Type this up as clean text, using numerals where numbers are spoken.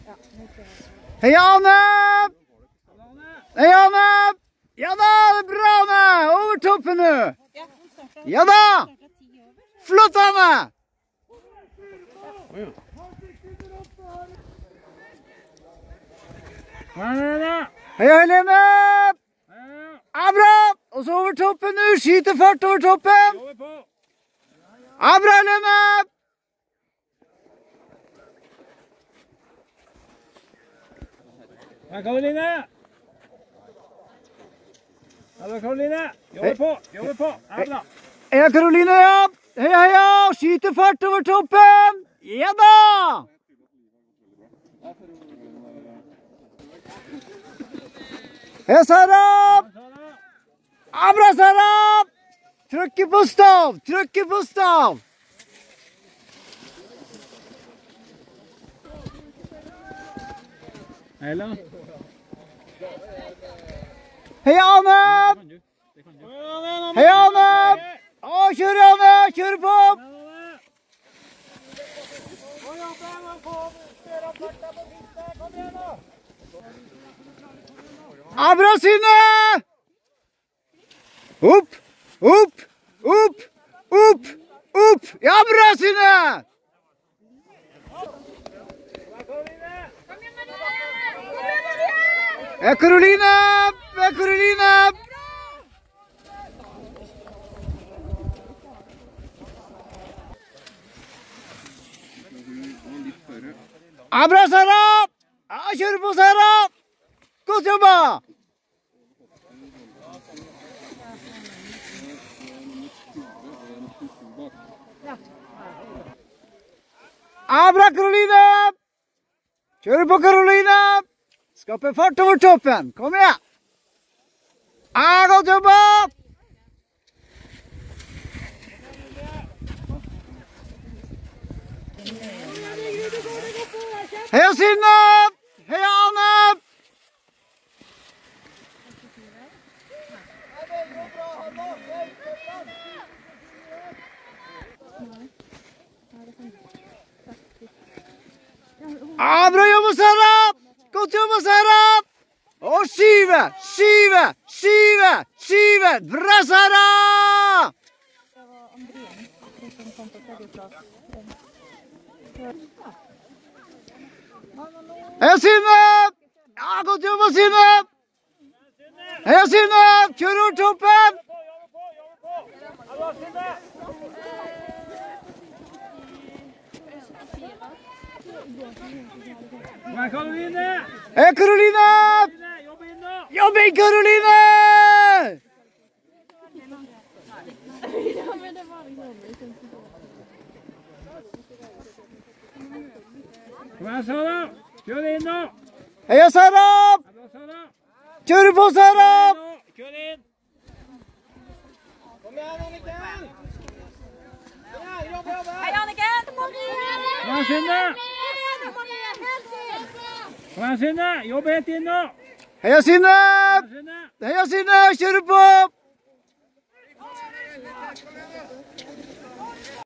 Heia, Anne! Heia, Anne! Ja da, det er bra, Anne! Over toppen nå! Ja da! Flott, Anne! Heia, Helene! Ja, bra! Og så over toppen nå, skyter fart over toppen! Ja, bra, Helene! Ja, Karoline! Ja da, Karoline! Jobber på! Ja, bra! Heia, Karoline, ja! Heia, heia! Skyter fart over toppen! Ja da! Heia, Sara! Ja, bra, Sara! Trykker på stav! Trykker på stav! Heila. Heia, Anne! Heia, Anne! Å, kjør, Anne! Kjør på! Ja, bra, Synne! Opp, opp, opp, opp, opp! Ja, bra, Synne! Ja, Karoline! Ja, Karoline! Ja, bra, Sara! Ja, kjør på, Sara! Godt jobba! Ja, bra, Karoline! Kjør på, Karoline! Skape fart over toppen. Kom igjen! Ja, godt jobba! Heia, Synne! Heia, Anne! Ja, bra jobba, Sara! Godt jobba, Sara! Og skyve, skyve, skyve, skyve! Bra, Sara! Heia, Synne! Ja, godt jobba, Synne! Heia, Synne! Kjør over toppen! Hva er Karoline? Heia, Karoline! Jobb inn nå! Jobb inn, Karoline! Kom igjen, Sara! Kjør inn nå! Heia, Sara! Sara! Kjør på, Sara! Kjør inn! Kom igjen, Anniken! Hei, Anniken! Kom igjen, Synne! Kom igjen, Synne! Jobb helt inn nå! Heia, Synne! Heia, Synne! Kjør på!